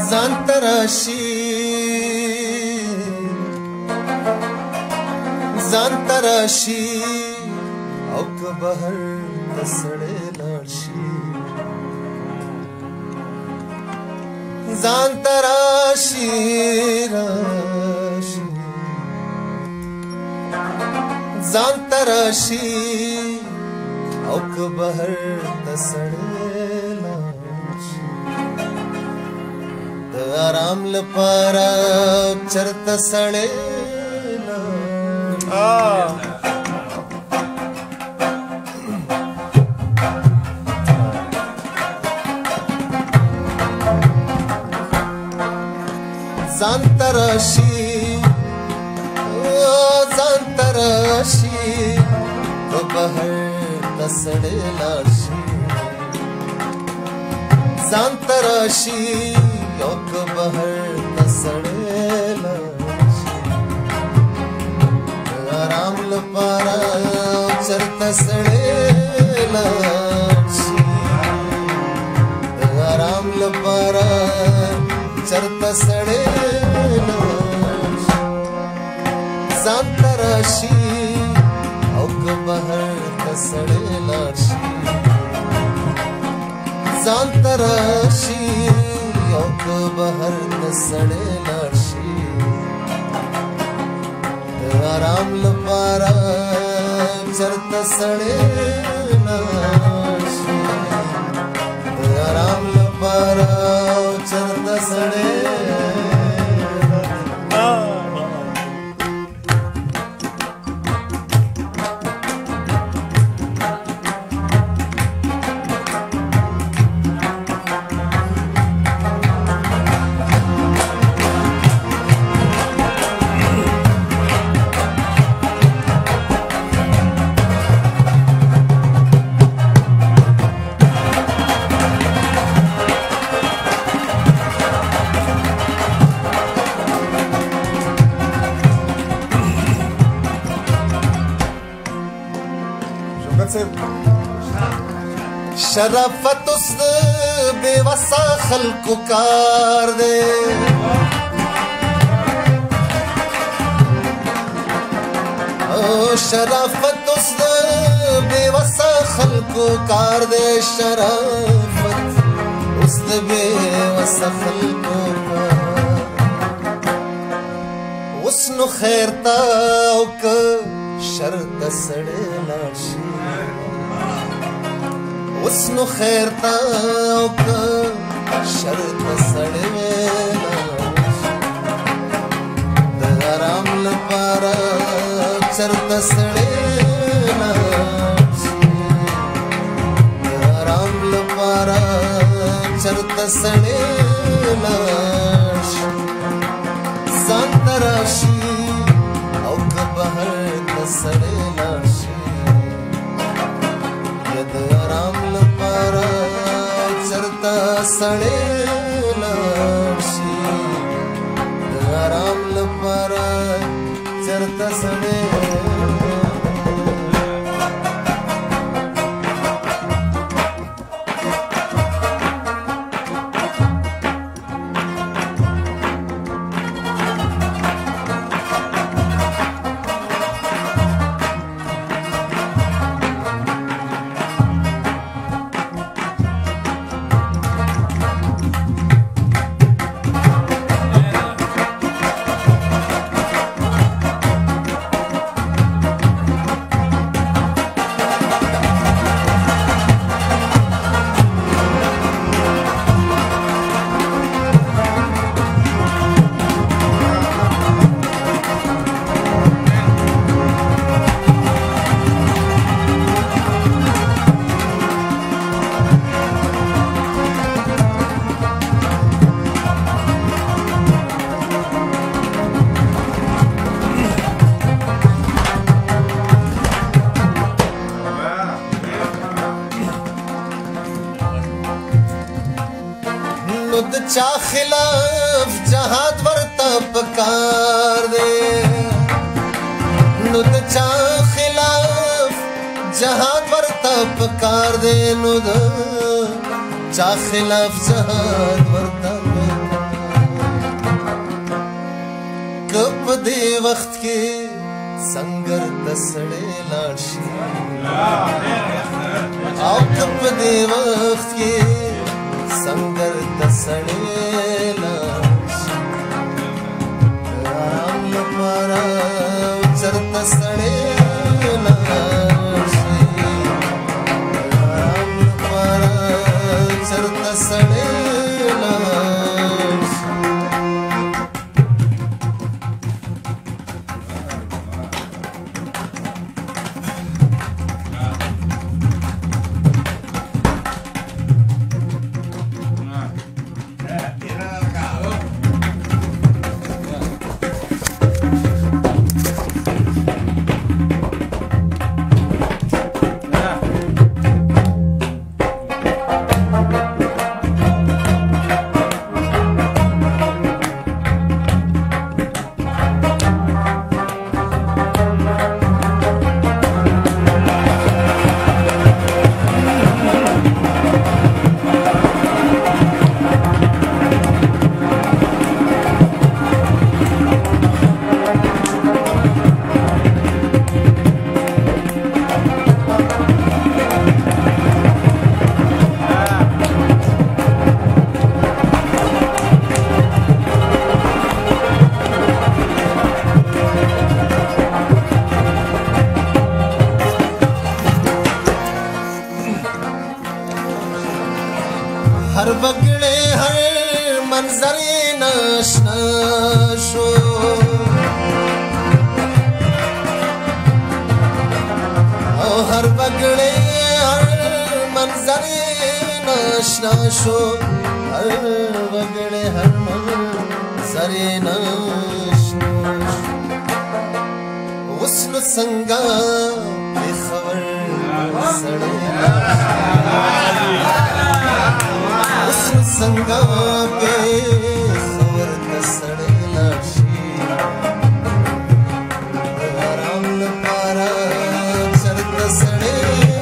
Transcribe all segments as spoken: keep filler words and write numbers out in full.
ځان تراشي ځان تراشي او که بهر ته سړی لاړ شي ځان تراشي راشي ځان تراشي او که بهر ته سړی لاړ شي د آرام لپاره چرته سړی ځان تراشي ځان تراشي که بهر ته سړی لاړ شي ځان تراشي او که بهر ته سړی لاړ شي د آرام لپاره چرته سړی لاړ شي د آرام لپاره چرته سړی لاړ شي ځان تراشي او که بهر ته سړی لاړ شي ځان تراشي او که بهر ته سړی لاړ شي د آرام لپاره چرته سړی لاړ شي د آرام لپاره چرته سړی شرافت اوس د بې وسه خلکو کار دی شرافت اوس د بې وسه خلکو کار دی شرافت اوس د بې وسه خلکو کار اوس نو خیر ته او که شر ته سړی لاړ شي اوس نو خیر ته او که شر ته سړی لاړ شي د آرام لپاره چرته سړی لاړ شي د آرام لپاره چرته سړی لاړ شي ځان تراشي او که بهر ته سړی لاړ شي د آرام لپاره چرته سړی لاړ شي د آرام لپاره چرته سړی نو د چا خلاف جهاد ورته پکار دی نو د چا خلاف جهاد ورته پکار دی نو د چا خلاف جهاد ورته پکار که په دې وخت کې سنگر ته سړی لاړ شي او که په دې وخت کې سنگر ته سړی لاړ شي آرام لپاره چرته سړی لاړ شي آرام لپاره چرته سړی لاړ شي हर बगड़े हर मंजरे नाशना शो ओ हर बगड़े हर मंजरे नाशना शो हर बगड़े हर मंजरे नाशना वस्ल संगा बेखबर सड़े संगा पे खबर कसड़े लाशी आराम लपारा चर कसड़े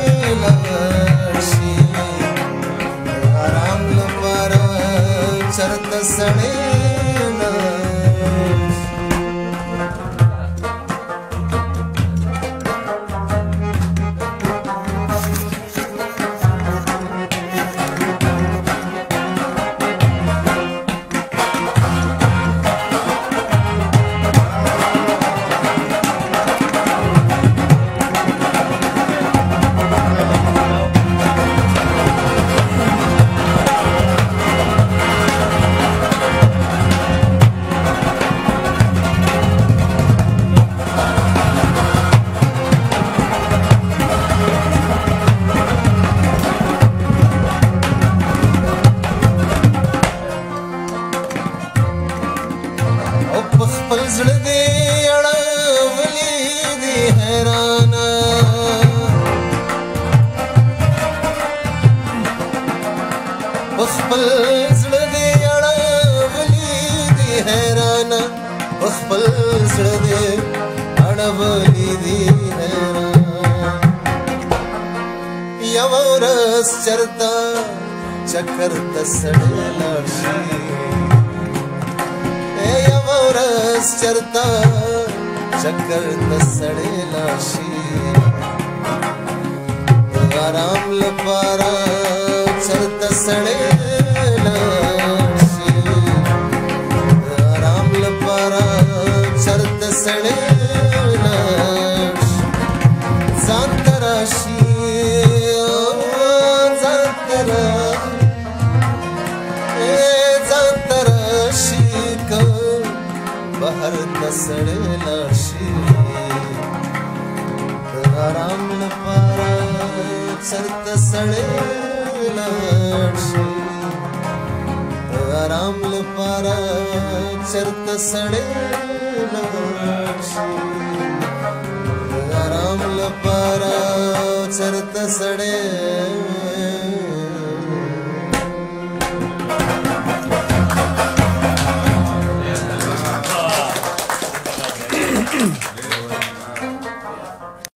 लाशी आराम लपारा चर कसड़े خپل زړه دې اړولې دې حیرانه خپل زړه دې اړولې دې حیرانه خپل زړه دې اړولې دې حیرانه یو ورځ چرته چکر ته سړی لاړ شي ورځ چرته چکر ته سړی لاړ شي آرام لپاره چرته سړی لاړ شي آرام لپاره چرته سړی لاړ شي ځان ته راشي ځان ته راشي ځان ته راشي بهر ته سړی لاړ شي آرام لپاره چرته سړی لاړ شي آرام لپاره چرته سړی لاړ شي آرام لپاره چرته سړی